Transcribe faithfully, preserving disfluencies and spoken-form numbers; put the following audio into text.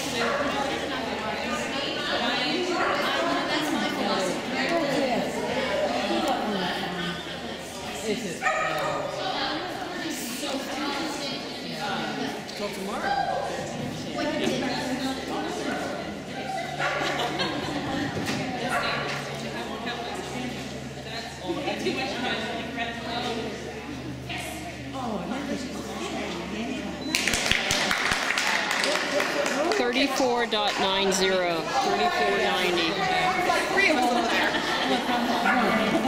Is it? Uh, Till tomorrow. Thirty-four dot nine zero. Thirty-four ninety. Three of us over there.